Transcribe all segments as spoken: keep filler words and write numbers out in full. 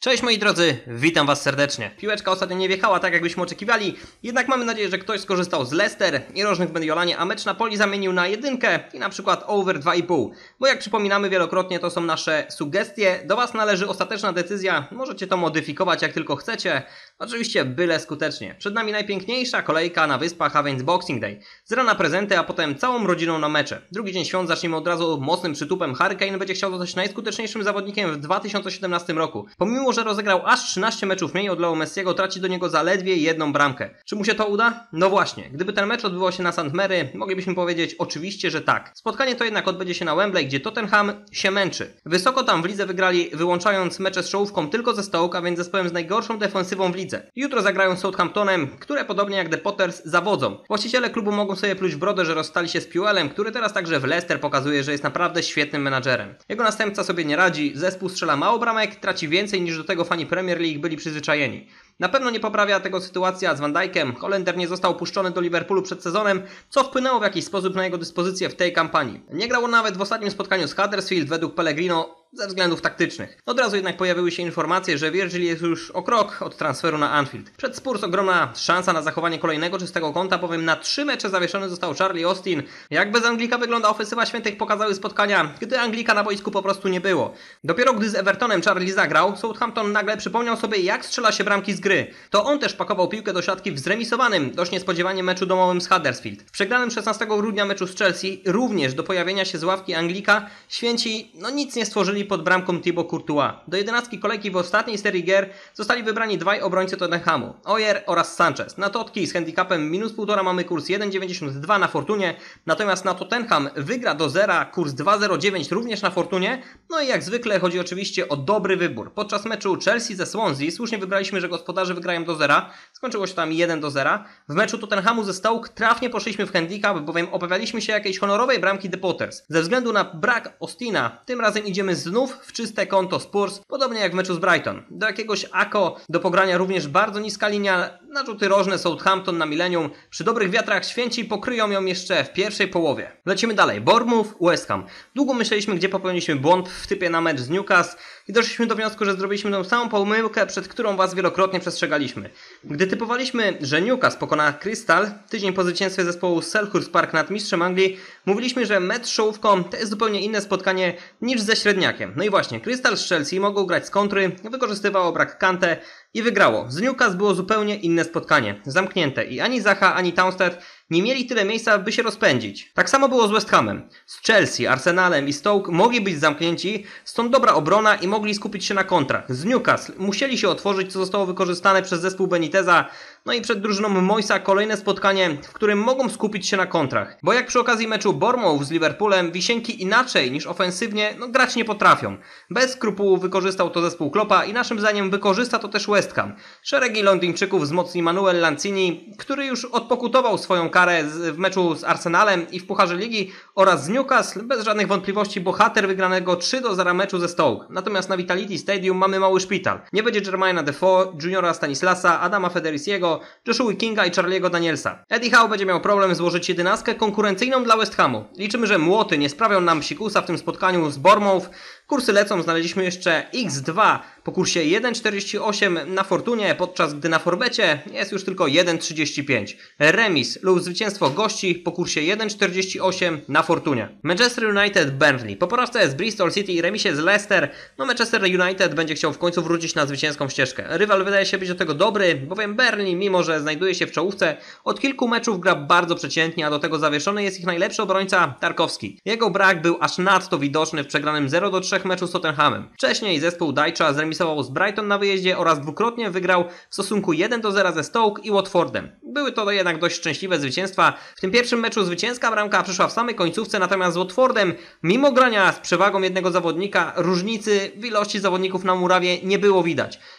Cześć moi drodzy, witam was serdecznie. Piłeczka ostatnio nie wjechała tak jakbyśmy oczekiwali, jednak mamy nadzieję, że ktoś skorzystał z Leicester i rożnych w Mediolanie, a mecz Napoli zamienił na jedynkę i na przykład over dwa i pół. Bo jak przypominamy wielokrotnie, to są nasze sugestie, do was należy ostateczna decyzja, możecie to modyfikować jak tylko chcecie, oczywiście byle skutecznie. Przed nami najpiękniejsza kolejka na wyspach, a więc Boxing Day. Z rana prezenty, a potem całą rodziną na mecze. Drugi dzień świąt zaczniemy od razu mocnym przytupem. Harry Kane będzie chciał zostać najskuteczniejszym zawodnikiem w dwa tysiące siedemnastym roku. Pomimo że rozegrał aż trzynaście meczów mniej od Leo Messiego, traci do niego zaledwie jedną bramkę. Czy mu się to uda? No właśnie, gdyby ten mecz odbywał się na Saint Mary, moglibyśmy powiedzieć oczywiście, że tak. Spotkanie to jednak odbędzie się na Wembley, gdzie Tottenham się męczy. Wysoko tam w lidze wygrali, wyłączając mecze z czołówką tylko ze Stoke, a więc zespołem z najgorszą defensywą w lidze. Jutro zagrają z Southamptonem, które podobnie jak The Potters zawodzą. Właściciele klubu mogą sobie pluć w brodę, że rozstali się z Puelem, który teraz także w Leicester pokazuje, że jest naprawdę świetnym menadżerem. Jego następca sobie nie radzi, zespół strzela mało bramek, traci więcej niż do tego fani Premier League byli przyzwyczajeni. Na pewno nie poprawia tego sytuacja z Van Dijkiem. Holender nie został puszczony do Liverpoolu przed sezonem, co wpłynęło w jakiś sposób na jego dyspozycję w tej kampanii. Nie grał on nawet w ostatnim spotkaniu z Huddersfield według Pellegrino ze względów taktycznych. Od razu jednak pojawiły się informacje, że Virgil jest już o krok od transferu na Anfield. Przed Spurs ogromna szansa na zachowanie kolejnego czystego konta, bowiem na trzy mecze zawieszony został Charlie Austin. Jak bez Anglika wygląda ofensywa świętych, pokazały spotkania, gdy Anglika na boisku po prostu nie było. Dopiero gdy z Evertonem Charlie zagrał, Southampton nagle przypomniał sobie, jak strzela się bramki z gry. To on też pakował piłkę do siatki w zremisowanym dość niespodziewanie meczu domowym z Huddersfield. W przegranym szesnastego grudnia meczu z Chelsea również do pojawienia się z ławki Anglika święci no nic nie stworzyli pod bramką Thibaut Courtois. Do jedenastki kolejki w ostatniej serii gier zostali wybrani dwaj obrońcy Tottenhamu, Oyer oraz Sanchez. Na Totki z handicapem minus półtora mamy kurs jeden dziewięćdziesiąt dwa na Fortunie, natomiast na Tottenham wygra do zera kurs dwa zero dziewięć również na Fortunie. No i jak zwykle chodzi oczywiście o dobry wybór. Podczas meczu Chelsea ze Swansea słusznie wybraliśmy, że gospodarze wygrają do zera. Skończyło się tam jeden do zera. W meczu Tottenhamu ze Stoke trafnie poszliśmy w handicap, bowiem obawialiśmy się jakiejś honorowej bramki The Potters. Ze względu na brak Austina, tym razem idziemy znów w czyste konto Spurs, podobnie jak w meczu z Brighton. Do jakiegoś Ako do pogrania również bardzo niska linia, narzuty rożne Southampton na milenium. Przy dobrych wiatrach święci pokryją ją jeszcze w pierwszej połowie. Lecimy dalej. Bournemouth, West Ham. Długo myśleliśmy, gdzie popełniliśmy błąd w typie na mecz z Newcastle i doszliśmy do wniosku, że zrobiliśmy tą samą pomyłkę, przed którą was wielokrotnie przestrzegaliśmy. Gdy typowaliśmy, że Newcastle pokona Crystal, tydzień po zwycięstwie zespołu Selhurst Park nad mistrzem Anglii, mówiliśmy, że mecz z czołówką to jest zupełnie inne spotkanie niż ze średniakiem. No i właśnie, Crystal z Chelsea mogą grać z kontry, wykorzystywało brak Kante i wygrało. Z Newcastle było zupełnie inne spotkanie, zamknięte i ani Zaha, ani Townsend nie mieli tyle miejsca, by się rozpędzić. Tak samo było z West Hamem. Z Chelsea, Arsenalem i Stoke mogli być zamknięci, stąd dobra obrona i mogli skupić się na kontrach. Z Newcastle musieli się otworzyć, co zostało wykorzystane przez zespół Beniteza. No i przed drużyną Moysa kolejne spotkanie, w którym mogą skupić się na kontrach. Bo jak przy okazji meczu Bournemouth z Liverpoolem, wisienki inaczej niż ofensywnie no, grać nie potrafią. Bez skrupułów wykorzystał to zespół Kloppa i naszym zdaniem wykorzysta to też West Ham. Szeregi Londyńczyków wzmocni Manuel Lanzini, który już odpokutował swoją karę w meczu z Arsenalem i w Pucharze Ligi, oraz z Newcastle, bez żadnych wątpliwości bohater wygranego trzy do zera meczu ze Stoke. Natomiast na Vitality Stadium mamy mały szpital. Nie będzie Jermaina Defoe, Juniora Stanislasa, Adama Federiciego, Joshua Kinga i Charlie'ego Danielsa. Eddie Howe będzie miał problem złożyć jedenastkę konkurencyjną dla West Hamu. Liczymy, że młoty nie sprawią nam psikusa w tym spotkaniu z Bournemouth. Kursy lecą, znaleźliśmy jeszcze iks dwa po kursie jeden czterdzieści osiem na Fortunie, podczas gdy na Forbecie jest już tylko jeden trzydzieści pięć. Remis lub zwycięstwo gości po kursie jeden czterdzieści osiem na Fortunie. Manchester United Burnley. Po porażce z Bristol City i remisie z Leicester, no Manchester United będzie chciał w końcu wrócić na zwycięską ścieżkę. Rywal wydaje się być do tego dobry, bowiem Burnley, mimo że znajduje się w czołówce, od kilku meczów gra bardzo przeciętnie, a do tego zawieszony jest ich najlepszy obrońca Tarkowski. Jego brak był aż nadto widoczny w przegranym zero do trzech meczu z Tottenhamem. Wcześniej zespół Dycha zremisował z Brighton na wyjeździe oraz dwukrotnie wygrał w stosunku jeden do zera ze Stoke i Watfordem. Były to jednak dość szczęśliwe zwycięstwa. W tym pierwszym meczu zwycięska bramka przyszła w samej końcówce, natomiast z Watfordem, mimo grania z przewagą jednego zawodnika, różnicy w ilości zawodników na murawie nie było widać.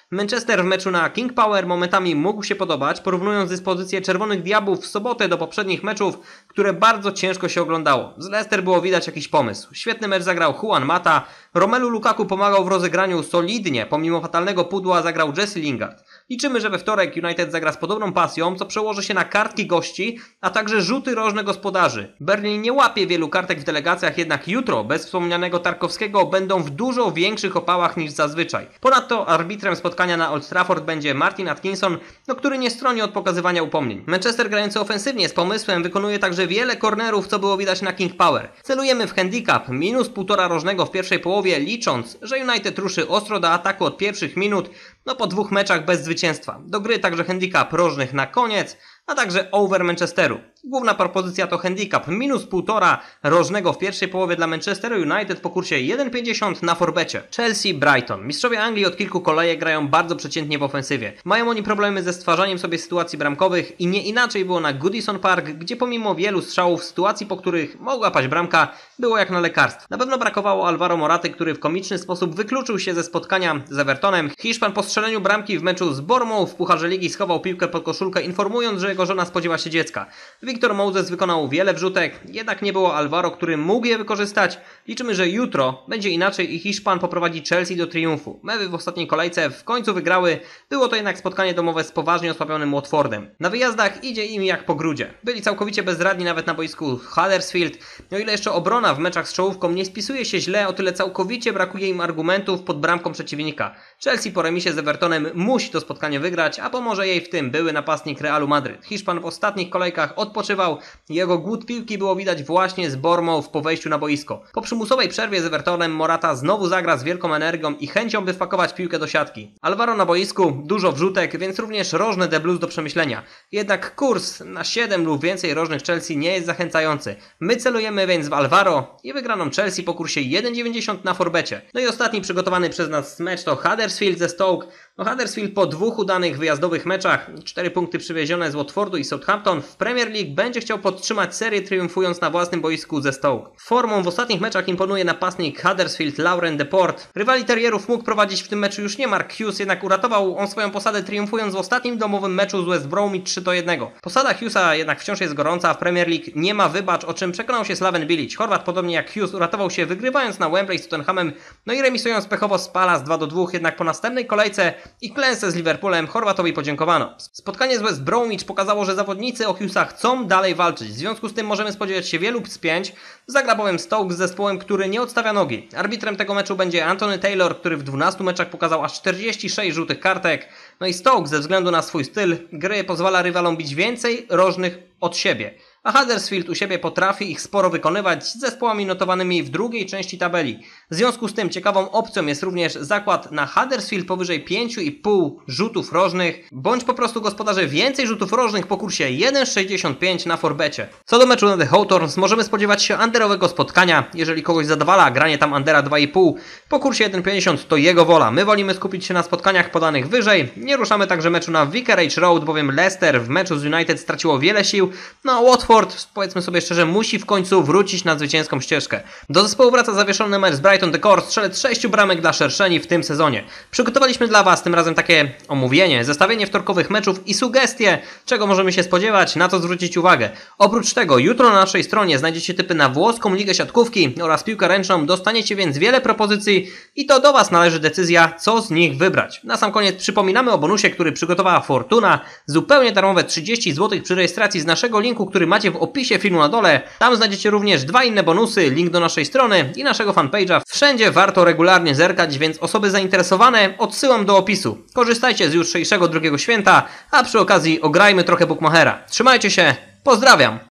Manchester w meczu na King Power momentami mógł się podobać, porównując dyspozycję Czerwonych Diabłów w sobotę do poprzednich meczów, które bardzo ciężko się oglądało. Z Leicester było widać jakiś pomysł. Świetny mecz zagrał Juan Mata, Romelu Lukaku pomagał w rozegraniu solidnie, pomimo fatalnego pudła zagrał Jesse Lingard. Liczymy, że we wtorek United zagra z podobną pasją, co przełoży się na kartki gości, a także rzuty rożne gospodarzy. Berlin nie łapie wielu kartek w delegacjach, jednak jutro, bez wspomnianego Tarkowskiego, będą w dużo większych opałach niż zazwyczaj. Ponadto arbitrem spotkania na Old Trafford będzie Martin Atkinson, no, który nie stroni od pokazywania upomnień. Manchester grający ofensywnie z pomysłem wykonuje także wiele kornerów, co było widać na King Power. Celujemy w handicap minus półtora rożnego w pierwszej połowie, licząc, że United ruszy ostro do ataku od pierwszych minut, no po dwóch meczach bez zwycięstwa. Do gry także handicap rożnych na koniec, a także over Manchesteru. Główna propozycja to handicap minus półtora rożnego w pierwszej połowie dla Manchesteru United po kursie jeden pięćdziesiąt na forbecie. Chelsea Brighton. Mistrzowie Anglii od kilku kolejek grają bardzo przeciętnie w ofensywie. Mają oni problemy ze stwarzaniem sobie sytuacji bramkowych i nie inaczej było na Goodison Park, gdzie pomimo wielu strzałów, sytuacji, po których mogła paść bramka, było jak na lekarstwo. Na pewno brakowało Alvaro Moraty, który w komiczny sposób wykluczył się ze spotkania z Evertonem. Hiszpan po strzeleniu bramki w meczu z Bournemouth w Pucharze Ligi schował piłkę pod koszulkę, informując, że jego żona spodziewa się dziecka. Victor Moses wykonał wiele wrzutek, jednak nie było Alvaro, który mógł je wykorzystać. Liczymy, że jutro będzie inaczej i Hiszpan poprowadzi Chelsea do triumfu. Mewy w ostatniej kolejce w końcu wygrały, było to jednak spotkanie domowe z poważnie osłabionym Watfordem. Na wyjazdach idzie im jak po grudzie. Byli całkowicie bezradni nawet na boisku Huddersfield. O ile jeszcze obrona w meczach z czołówką nie spisuje się źle, o tyle całkowicie brakuje im argumentów pod bramką przeciwnika. Chelsea po remisie z Evertonem musi to spotkanie wygrać, a pomoże jej w tym były napastnik Realu Madryt. Hiszpan w ostatnich kolejkach odpoczywał, jego głód piłki było widać właśnie z Bournemouth po wejściu na boisko. Po przymusowej przerwie z Evertonem Morata znowu zagra z wielką energią i chęcią, by wpakować piłkę do siatki. Alvaro na boisku, dużo wrzutek, więc również rożne The Blues do przemyślenia. Jednak kurs na siedem lub więcej rożnych Chelsea nie jest zachęcający. My celujemy więc w Alvaro i wygraną Chelsea po kursie jeden dziewięćdziesiąt na forbecie. No i ostatni przygotowany przez nas mecz to Huddersfield ze Stoke. No Huddersfield po dwóch udanych wyjazdowych meczach, cztery punkty przywiezione z Watfordu i Southampton, w Premier League będzie chciał podtrzymać serię, triumfując na własnym boisku ze Stoke. Formą w ostatnich meczach imponuje napastnik Huddersfield Lauren Deporte. Rywali Terrierów mógł prowadzić w tym meczu już nie Mark Hughes, jednak uratował on swoją posadę, triumfując w ostatnim domowym meczu z West Bromwich trzy do jednego. Posada Hughesa jednak wciąż jest gorąca, a w Premier League nie ma wybacz, o czym przekonał się Slaven Bilic. Chorwat podobnie jak Hughes uratował się wygrywając na Wembley z Tottenhamem, no i remisując pechowo z Palace dwa do dwóch, jednak po następnej kolejce i klęsce z Liverpoolem Chorwatowi podziękowano. Spotkanie z West Bromwich pokazało, że zawodnicy o Hughesa chcą dalej walczyć. W związku z tym możemy spodziewać się wielu spięć. Zagra bowiem Stoke z zespołem, który nie odstawia nogi. Arbitrem tego meczu będzie Anthony Taylor, który w dwunastu meczach pokazał aż czterdzieści sześć żółtych kartek. No i Stoke ze względu na swój styl gry pozwala rywalom bić więcej rożnych od siebie. A Huddersfield u siebie potrafi ich sporo wykonywać z zespołami notowanymi w drugiej części tabeli. W związku z tym ciekawą opcją jest również zakład na Huddersfield powyżej pięć i pół rzutów rożnych, bądź po prostu gospodarze więcej rzutów rożnych po kursie jeden sześćdziesiąt pięć na forbecie. Co do meczu na The Hawthorns, możemy spodziewać się underowego spotkania. Jeżeli kogoś zadowala granie tam undera dwa i pół po kursie jeden pięćdziesiąt, to jego wola. My wolimy skupić się na spotkaniach podanych wyżej. Nie ruszamy także meczu na Vicarage Road, bowiem Leicester w meczu z United straciło wiele sił, no a Watford, powiedzmy sobie szczerze, musi w końcu wrócić na zwycięską ścieżkę. Do zespołu wraca zawieszony mecz z Brighton The Core, strzelec sześciu bramek dla Szerszeni w tym sezonie. Przygotowaliśmy dla Was tym razem takie omówienie, zestawienie wtorkowych meczów i sugestie, czego możemy się spodziewać, na co zwrócić uwagę. Oprócz tego, jutro na naszej stronie znajdziecie typy na włoską ligę siatkówki oraz piłkę ręczną, dostaniecie więc wiele propozycji i to do Was należy decyzja, co z nich wybrać. Na sam koniec przypominamy o bonusie, który przygotowała Fortuna, zupełnie darmowe trzydzieści złotych przy rejestracji z naszego linku, który macie w opisie filmu na dole. Tam znajdziecie również dwa inne bonusy, link do naszej strony i naszego fanpage'a. Wszędzie warto regularnie zerkać, więc osoby zainteresowane odsyłam do opisu. Korzystajcie z jutrzejszego drugiego święta, a przy okazji ograjmy trochę Bookmachera. Trzymajcie się, pozdrawiam!